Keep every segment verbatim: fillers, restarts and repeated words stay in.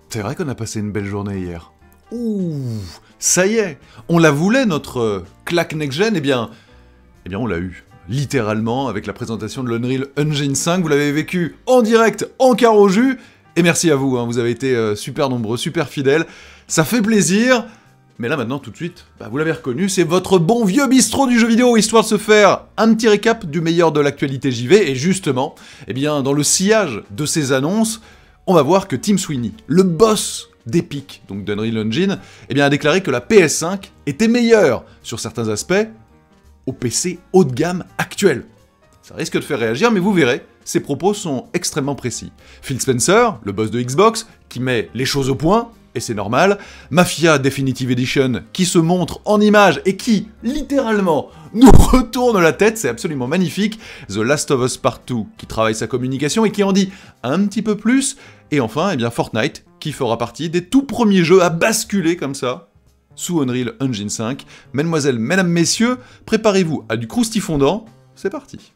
C'est vrai qu'on a passé une belle journée hier. Ouh, ça y est, on la voulait notre euh, claque next-gen, eh bien, eh bien on l'a eu. Littéralement, avec la présentation de l'Unreal Engine cinq, vous l'avez vécu en direct, en quart au jus, et merci à vous, hein, vous avez été euh, super nombreux, super fidèles, ça fait plaisir, mais là maintenant tout de suite, bah, vous l'avez reconnu, c'est votre bon vieux bistrot du jeu vidéo, histoire de se faire un petit récap du meilleur de l'actualité J V, et justement, eh bien, dans le sillage de ces annonces, on va voir que Tim Sweeney, le boss d'Epic, donc d'Unreal Engine, eh bien, a déclaré que la P S cinq était meilleure, sur certains aspects, au P C haut de gamme actuel. Ça risque de faire réagir, mais vous verrez, ses propos sont extrêmement précis. Phil Spencer, le boss de Xbox, qui met les choses au point, et c'est normal, Mafia Definitive Edition, qui se montre en images et qui, littéralement, nous retourne la tête, c'est absolument magnifique, The Last of Us Part deux, qui travaille sa communication et qui en dit un petit peu plus, et enfin, eh bien, Fortnite, qui fera partie des tout premiers jeux à basculer comme ça, sous Unreal Engine cinq. Mesdemoiselles, mesdames, messieurs, préparez-vous à du croustifondant, c'est parti.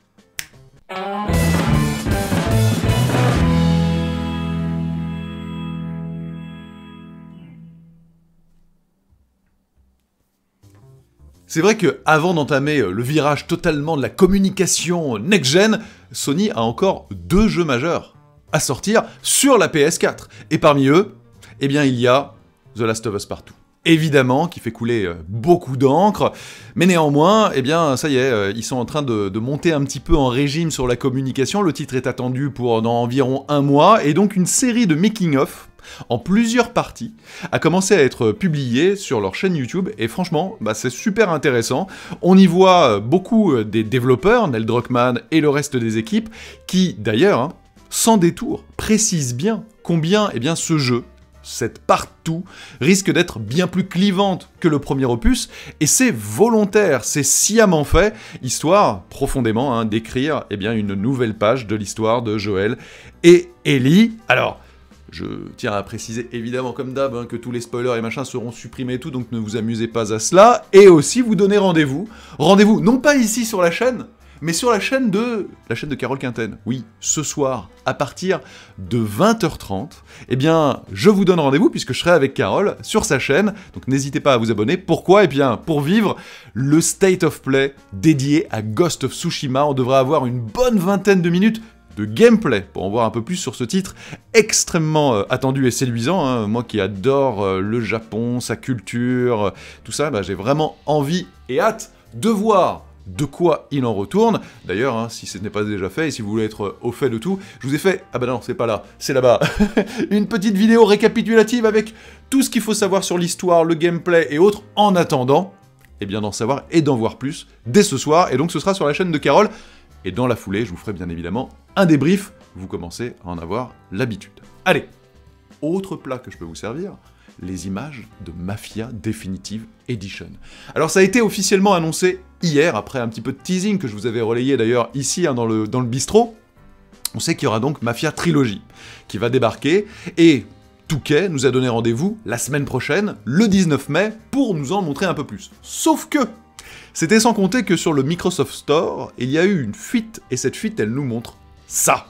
C'est vrai que avant d'entamer le virage totalement de la communication next-gen, Sony a encore deux jeux majeurs à sortir sur la P S quatre. Et parmi eux, eh bien il y a The Last of Us Part deux. Évidemment, qui fait couler beaucoup d'encre, mais néanmoins, eh bien, ça y est, ils sont en train de, de monter un petit peu en régime sur la communication. Le titre est attendu pour dans environ un mois, et donc une série de making-of en plusieurs parties a commencé à être publiée sur leur chaîne YouTube, et franchement, bah, c'est super intéressant. On y voit beaucoup des développeurs, Neil Druckmann et le reste des équipes, qui d'ailleurs, hein, sans détour, précisent bien combien eh bien, ce jeu, cette partout, risque d'être bien plus clivante que le premier opus, et c'est volontaire, c'est sciemment fait, histoire, profondément, hein, d'écrire eh bien, une nouvelle page de l'histoire de Joel et Ellie. Alors, je tiens à préciser, évidemment, comme d'hab, hein, que tous les spoilers et machins seront supprimés et tout, donc ne vous amusez pas à cela, et aussi vous donner rendez-vous, rendez-vous non pas ici sur la chaîne, mais sur la chaîne de... la chaîne de Carole Quinten. Oui, ce soir, à partir de vingt heures trente, eh bien, je vous donne rendez-vous, puisque je serai avec Carole sur sa chaîne, donc n'hésitez pas à vous abonner. Pourquoi ? Eh bien, pour vivre le State of Play dédié à Ghost of Tsushima, on devrait avoir une bonne vingtaine de minutes de gameplay, pour en voir un peu plus sur ce titre extrêmement euh, attendu et séduisant, hein. Moi qui adore euh, le Japon, sa culture, euh, tout ça, bah, j'ai vraiment envie et hâte de voir de quoi il en retourne. D'ailleurs, hein, si ce n'est pas déjà fait, et si vous voulez être au fait de tout, je vous ai fait... Ah bah non, c'est pas là, c'est là-bas. Une petite vidéo récapitulative avec tout ce qu'il faut savoir sur l'histoire, le gameplay et autres, en attendant, eh bien d'en savoir et d'en voir plus dès ce soir, et donc ce sera sur la chaîne de Carole, et dans la foulée, je vous ferai bien évidemment un débrief, vous commencez à en avoir l'habitude. Allez, autre plat que je peux vous servir, les images de Mafia Definitive Edition. Alors ça a été officiellement annoncé hier, après un petit peu de teasing que je vous avais relayé d'ailleurs ici hein, dans, le, dans le bistrot. On sait qu'il y aura donc Mafia Trilogy qui va débarquer, et Touquet nous a donné rendez-vous la semaine prochaine, le dix-neuf mai, pour nous en montrer un peu plus. Sauf que c'était sans compter que sur le Microsoft Store, il y a eu une fuite, et cette fuite, elle nous montre ça.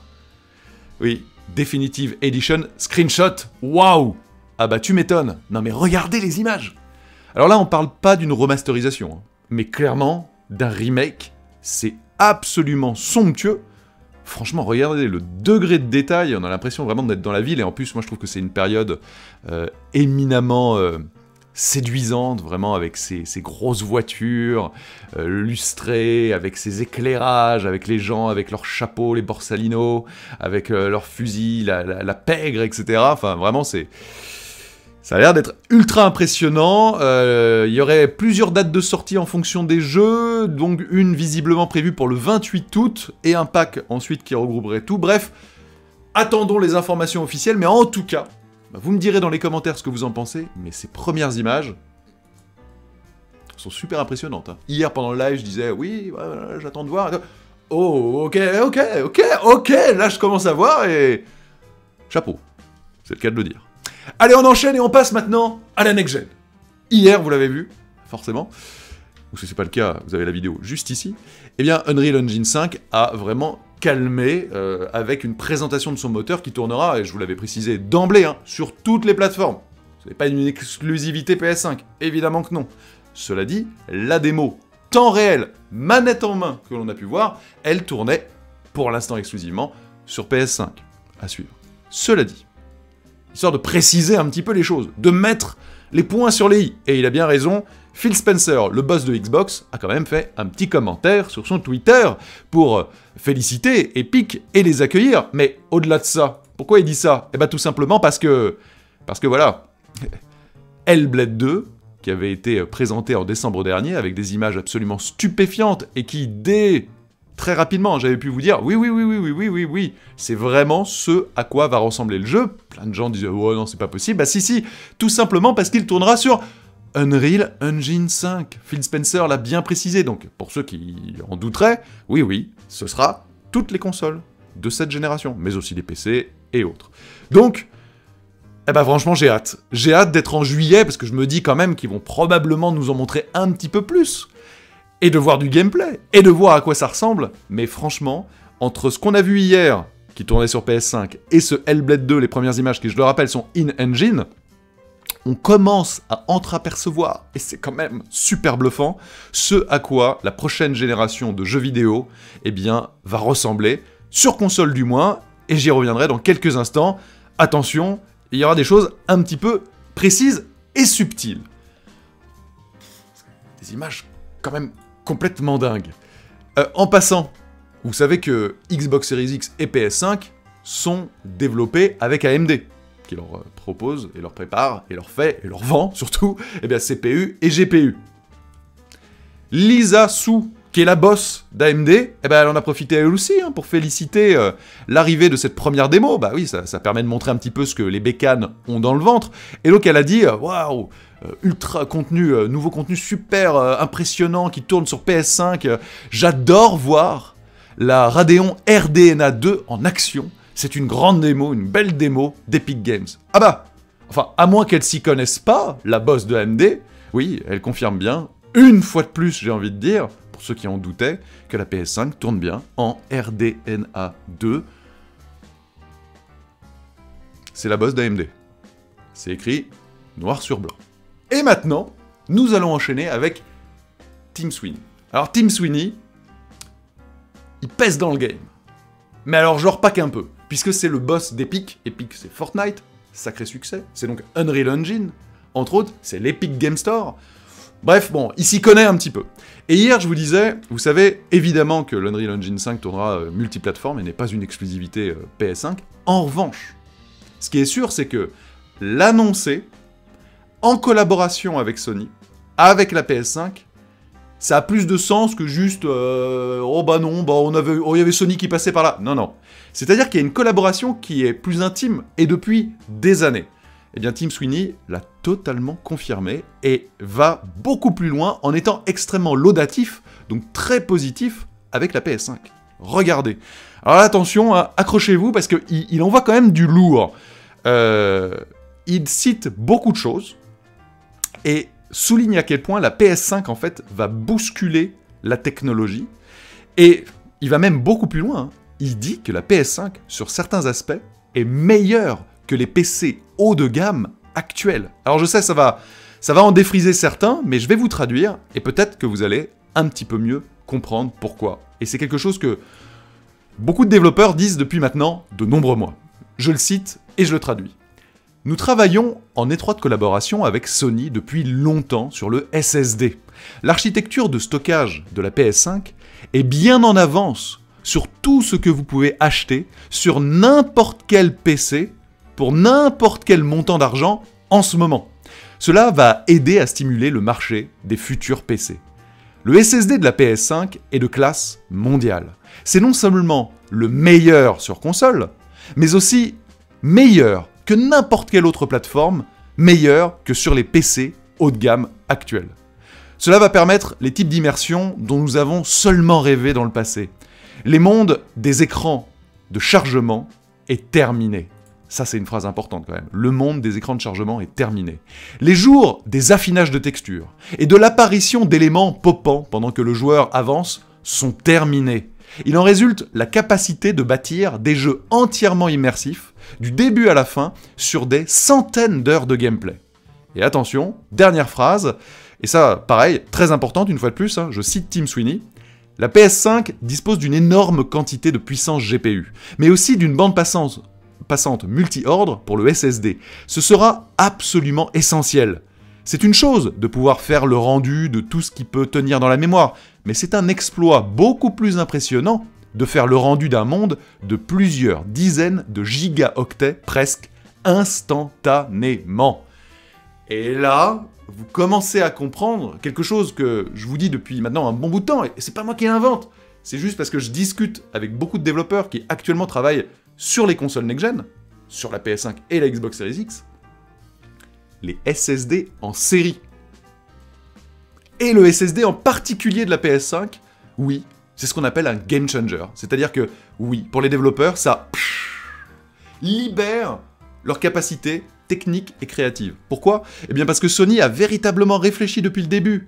Oui, Definitive Edition Screenshot, waouh! Ah bah tu m'étonnes. Non mais regardez les images. Alors là, on parle pas d'une remasterisation, hein, mais clairement d'un remake. C'est absolument somptueux. Franchement, regardez le degré de détail, on a l'impression vraiment d'être dans la ville, et en plus, moi je trouve que c'est une période euh, éminemment... Euh, séduisante, vraiment, avec ses, ses grosses voitures, euh, lustrées, avec ses éclairages, avec les gens, avec leurs chapeaux, les borsalinos, avec euh, leurs fusils, la, la, la pègre, et cetera. Enfin, vraiment, c'est... ça a l'air d'être ultra impressionnant. Euh, il y aurait plusieurs dates de sortie en fonction des jeux, donc une visiblement prévue pour le vingt-huit août, et un pack ensuite qui regrouperait tout. Bref, attendons les informations officielles, mais en tout cas, vous me direz dans les commentaires ce que vous en pensez, mais ces premières images sont super impressionnantes. Hein. Hier, pendant le live, je disais, oui, voilà, j'attends de voir. Oh, ok, ok, ok, ok, là je commence à voir, et... chapeau, c'est le cas de le dire. Allez, on enchaîne et on passe maintenant à la next-gen. Hier, vous l'avez vu, forcément, ou si c'est pas le cas, vous avez la vidéo juste ici, eh bien, Unreal Engine cinq a vraiment calmer euh, avec une présentation de son moteur qui tournera, et je vous l'avais précisé d'emblée, hein, sur toutes les plateformes. Ce n'est pas une exclusivité P S cinq, évidemment que non. Cela dit, la démo temps réel, manette en main, que l'on a pu voir, elle tournait, pour l'instant exclusivement, sur P S cinq. À suivre. Cela dit, histoire de préciser un petit peu les choses, de mettre les points sur les i, et il a bien raison, Phil Spencer, le boss de Xbox, a quand même fait un petit commentaire sur son Twitter pour féliciter Epic et les accueillir, mais au-delà de ça, pourquoi il dit ça? Eh bien tout simplement parce que... parce que voilà, Hellblade deux, qui avait été présenté en décembre dernier avec des images absolument stupéfiantes et qui, dès très rapidement, j'avais pu vous dire oui, oui, oui, oui, oui, oui, oui, oui, c'est vraiment ce à quoi va ressembler le jeu. Plein de gens disaient oh non, c'est pas possible. Bah si, si, tout simplement parce qu'il tournera sur Unreal Engine cinq. Phil Spencer l'a bien précisé, donc pour ceux qui en douteraient, oui, oui, ce sera toutes les consoles de cette génération, mais aussi les P C et autres. Donc, eh ben franchement, j'ai hâte. J'ai hâte d'être en juillet, parce que je me dis quand même qu'ils vont probablement nous en montrer un petit peu plus, et de voir du gameplay, et de voir à quoi ça ressemble, mais franchement, entre ce qu'on a vu hier, qui tournait sur P S cinq, et ce Hellblade deux, les premières images qui, je le rappelle, sont in-engine, on commence à entreapercevoir, et c'est quand même super bluffant, ce à quoi la prochaine génération de jeux vidéo, eh bien, va ressembler, sur console du moins, et j'y reviendrai dans quelques instants. Attention, il y aura des choses un petit peu précises et subtiles. Des images quand même complètement dingues. Euh, en passant, vous savez que Xbox Series X et P S cinq sont développés avec A M D, qui leur propose et leur prépare et leur fait et leur vend surtout eh bien, C P U et G P U. Lisa Su, qui est la boss d'A M D, eh ben, elle en a profité elle aussi hein, pour féliciter euh, l'arrivée de cette première démo. Bah oui, ça, ça permet de montrer un petit peu ce que les bécanes ont dans le ventre. Et donc elle a dit, waouh, euh, ultra contenu, euh, nouveau contenu super euh, impressionnant qui tourne sur P S cinq. Euh, J'adore voir la Radeon R D N A deux en action. C'est une grande démo, une belle démo d'Epic Games. Ah bah, enfin, à moins qu'elle s'y connaisse pas, la boss de A M D, oui, elle confirme bien, une fois de plus, j'ai envie de dire, pour ceux qui en doutaient, que la P S cinq tourne bien en R D N A deux. C'est la boss d'A M D. C'est écrit noir sur blanc. Et maintenant, nous allons enchaîner avec Tim Sweeney. Alors Tim Sweeney, il pèse dans le game. Mais alors genre pas qu'un peu, puisque c'est le boss d'Epic. Epic c'est Fortnite, sacré succès. C'est donc Unreal Engine, entre autres, c'est l'Epic Game Store. Bref, bon, il s'y connaît un petit peu. Et hier, je vous disais, vous savez, évidemment que l'Unreal Engine cinq tournera euh, multiplateforme et n'est pas une exclusivité euh, P S cinq. En revanche, ce qui est sûr, c'est que l'annoncer, en collaboration avec Sony, avec la P S cinq, ça a plus de sens que juste euh, oh bah non, bah on avait, oh, il y avait Sony qui passait par là. Non, non. C'est-à-dire qu'il y a une collaboration qui est plus intime, et depuis des années. Eh bien, Tim Sweeney l'a totalement confirmé et va beaucoup plus loin en étant extrêmement laudatif, donc très positif, avec la P S cinq. Regardez. Alors là, attention, hein, accrochez-vous, parce qu'il il envoie quand même du lourd. Euh, il cite beaucoup de choses, et souligne à quel point la P S cinq, en fait, va bousculer la technologie, et il va même beaucoup plus loin. Hein. Il dit que la P S cinq, sur certains aspects, est meilleure que les P C haut de gamme actuels. Alors je sais, ça va, ça va en défriser certains, mais je vais vous traduire, et peut-être que vous allez un petit peu mieux comprendre pourquoi. Et c'est quelque chose que beaucoup de développeurs disent depuis maintenant de nombreux mois. Je le cite et je le traduis. Nous travaillons en étroite collaboration avec Sony depuis longtemps sur le S S D. L'architecture de stockage de la P S cinq est bien en avance sur tout ce que vous pouvez acheter sur n'importe quel P C pour n'importe quel montant d'argent en ce moment. Cela va aider à stimuler le marché des futurs P C. Le S S D de la P S cinq est de classe mondiale. C'est non seulement le meilleur sur console, mais aussi meilleur que n'importe quelle autre plateforme, meilleur que sur les P C haut de gamme actuels. Cela va permettre les types d'immersion dont nous avons seulement rêvé dans le passé. Les mondes des écrans de chargement est terminé. Ça, c'est une phrase importante quand même. Le monde des écrans de chargement est terminé. Les jours des affinages de textures et de l'apparition d'éléments popants pendant que le joueur avance sont terminés. Il en résulte la capacité de bâtir des jeux entièrement immersifs, du début à la fin, sur des centaines d'heures de gameplay. Et attention, dernière phrase, et ça, pareil, très importante une fois de plus, hein, je cite Tim Sweeney, la P S cinq dispose d'une énorme quantité de puissance G P U, mais aussi d'une bande passante, passante multi-ordre pour le S S D. Ce sera absolument essentiel. C'est une chose de pouvoir faire le rendu de tout ce qui peut tenir dans la mémoire, mais c'est un exploit beaucoup plus impressionnant de faire le rendu d'un monde de plusieurs dizaines de gigaoctets presque instantanément. Et là, vous commencez à comprendre quelque chose que je vous dis depuis maintenant un bon bout de temps, et c'est pas moi qui l'invente, c'est juste parce que je discute avec beaucoup de développeurs qui actuellement travaillent sur les consoles next-gen, sur la P S cinq et la Xbox Series X, les S S D en série. Et le S S D en particulier de la P S cinq, oui, c'est ce qu'on appelle un game changer. C'est-à-dire que, oui, pour les développeurs, ça pff, libère leur capacité technique et créative. Pourquoi? Eh bien parce que Sony a véritablement réfléchi depuis le début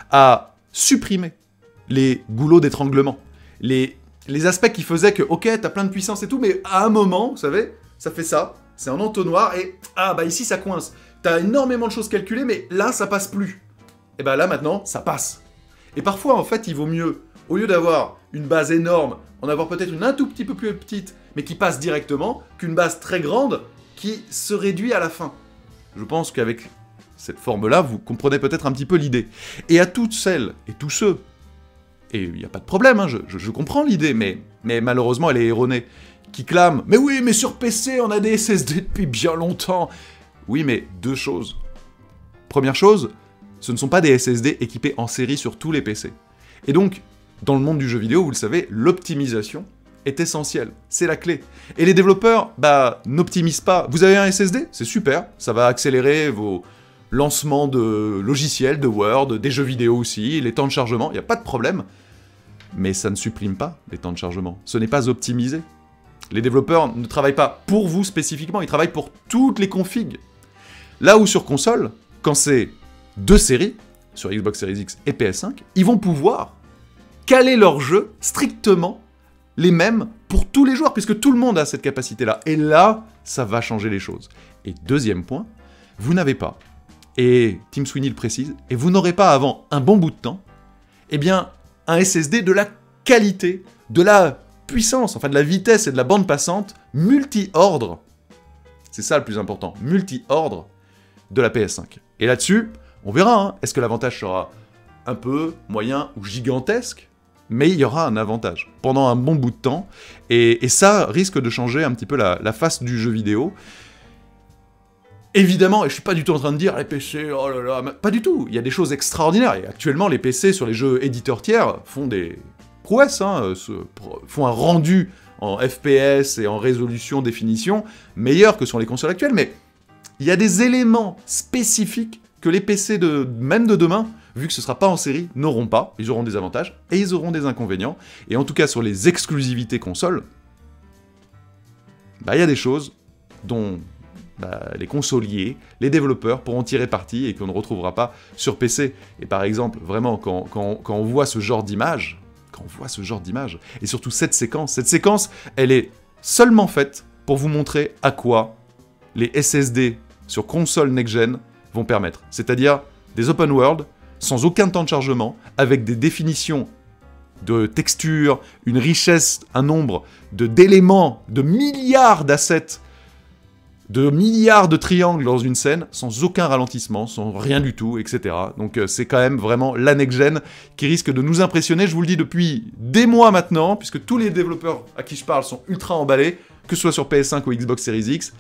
à supprimer les goulots d'étranglement, les, les aspects qui faisaient que, ok, t'as plein de puissance et tout, mais à un moment, vous savez, ça fait ça, c'est un entonnoir, et ah bah ici ça coince. T'as énormément de choses calculées, mais là ça passe plus. Et bah là maintenant, ça passe. Et parfois en fait, il vaut mieux, au lieu d'avoir une base énorme, en avoir peut-être une un tout petit peu plus petite, mais qui passe directement, qu'une base très grande, qui se réduit à la fin. Je pense qu'avec cette forme-là, vous comprenez peut-être un petit peu l'idée. Et à toutes celles et tous ceux, et il n'y a pas de problème, hein, je, je, je comprends l'idée, mais, mais malheureusement elle est erronée, qui clament « Mais oui, mais sur P C, on a des S S D depuis bien longtemps !» Oui, mais deux choses. Première chose, ce ne sont pas des S S D équipés en série sur tous les P C. Et donc, dans le monde du jeu vidéo, vous le savez, l'optimisation est essentielle, c'est la clé. Et les développeurs, bah, n'optimisent pas. Vous avez un S S D? C'est super, ça va accélérer vos lancements de logiciels, de Word, des jeux vidéo aussi, les temps de chargement, il n'y a pas de problème. Mais ça ne supprime pas les temps de chargement, ce n'est pas optimisé. Les développeurs ne travaillent pas pour vous spécifiquement, ils travaillent pour toutes les configs. Là où sur console, quand c'est deux séries, sur Xbox Series X et P S cinq, ils vont pouvoir caler leurs jeux strictement les mêmes pour tous les joueurs, puisque tout le monde a cette capacité-là. Et là, ça va changer les choses. Et deuxième point, vous n'avez pas, et Tim Sweeney le précise, et vous n'aurez pas avant un bon bout de temps, eh bien, un S S D de la qualité, de la puissance, enfin de la vitesse et de la bande passante multi-ordre. C'est ça le plus important, multi-ordre de la P S cinq. Et là-dessus, on verra, hein, est-ce que l'avantage sera un peu, moyen ou gigantesque? Mais il y aura un avantage pendant un bon bout de temps, et, et ça risque de changer un petit peu la, la face du jeu vidéo. Évidemment, et je suis pas du tout en train de dire les P C, oh là là, pas du tout, il y a des choses extraordinaires, et actuellement les P C sur les jeux éditeurs tiers font des prouesses, hein, se, font un rendu en F P S et en résolution définition meilleur que sur les consoles actuelles, mais il y a des éléments spécifiques que les P C de, même de demain, vu que ce ne sera pas en série, n'auront pas. Ils auront des avantages et ils auront des inconvénients. Et en tout cas, sur les exclusivités consoles, bah, y a des choses dont bah, les consoliers, les développeurs pourront tirer parti et qu'on ne retrouvera pas sur P C. Et par exemple, vraiment, quand, quand, quand on voit ce genre d'image, quand on voit ce genre d'image, et surtout cette séquence, cette séquence, elle est seulement faite pour vous montrer à quoi les S S D sur console next-gen vont permettre. C'est-à-dire des open world, sans aucun temps de chargement, avec des définitions de textures, une richesse, un nombre de d'éléments, de milliards d'assets, de milliards de triangles dans une scène, sans aucun ralentissement, sans rien du tout, et cetera. Donc euh, c'est quand même vraiment la next-gen qui risque de nous impressionner, je vous le dis depuis des mois maintenant, puisque tous les développeurs à qui je parle sont ultra emballés, que ce soit sur P S cinq ou Xbox Series X.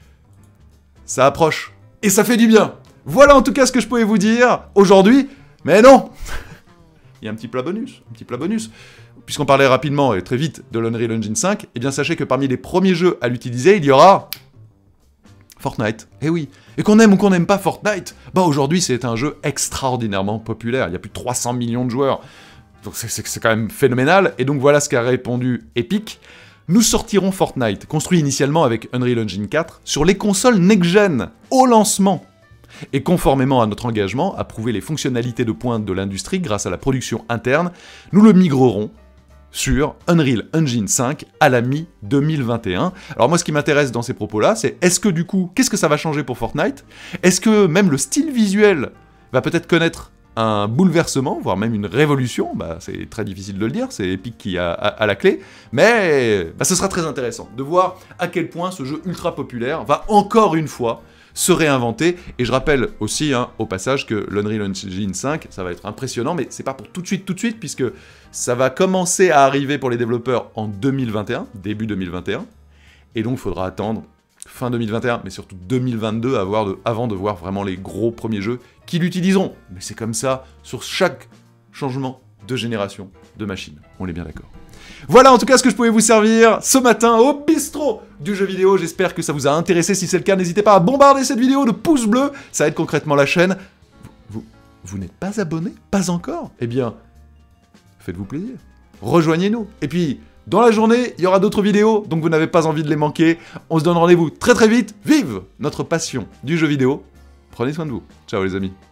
Ça approche, et ça fait du bien. Voilà en tout cas ce que je pouvais vous dire aujourd'hui, mais non. Il y a un petit plat bonus, un petit plat bonus. Puisqu'on parlait rapidement et très vite de l'Unreal Engine cinq, eh bien sachez que parmi les premiers jeux à l'utiliser, il y aura Fortnite. Eh oui. Et qu'on aime ou qu'on n'aime pas Fortnite, bah aujourd'hui c'est un jeu extraordinairement populaire. Il y a plus de trois cents millions de joueurs. Donc c'est quand même phénoménal. Et donc voilà ce qu'a répondu Epic. Nous sortirons Fortnite, construit initialement avec Unreal Engine quatre, sur les consoles next-gen, au lancement. Et conformément à notre engagement à prouver les fonctionnalités de pointe de l'industrie grâce à la production interne, nous le migrerons sur Unreal Engine cinq à la mi deux mille vingt et un. Alors moi, ce qui m'intéresse dans ces propos-là, c'est est-ce que du coup, qu'est-ce que ça va changer pour Fortnite? Est-ce que même le style visuel va peut-être connaître un bouleversement, voire même une révolution? Bah, c'est très difficile de le dire, c'est Epic qui a, a, a la clé, mais bah, ce sera très intéressant de voir à quel point ce jeu ultra populaire va encore une fois se réinventer. Et je rappelle aussi, hein, au passage, que l'Unreal Engine cinq, ça va être impressionnant, mais c'est pas pour tout de suite, tout de suite, puisque ça va commencer à arriver pour les développeurs en deux mille vingt et un, début deux mille vingt et un, et donc il faudra attendre fin deux mille vingt et un, mais surtout deux mille vingt-deux avoir de, avant de voir vraiment les gros premiers jeux qui l'utiliseront. Mais c'est comme ça sur chaque changement de génération de machine, on est bien d'accord. Voilà en tout cas ce que je pouvais vous servir ce matin au bistrot du jeu vidéo. J'espère que ça vous a intéressé. Si c'est le cas, n'hésitez pas à bombarder cette vidéo de pouces bleus. Ça aide concrètement la chaîne. Vous, vous, vous n'êtes pas abonné? Pas encore? Eh bien, faites-vous plaisir. Rejoignez-nous. Et puis, dans la journée, il y aura d'autres vidéos, donc vous n'avez pas envie de les manquer. On se donne rendez-vous très très vite. Vive notre passion du jeu vidéo. Prenez soin de vous. Ciao les amis.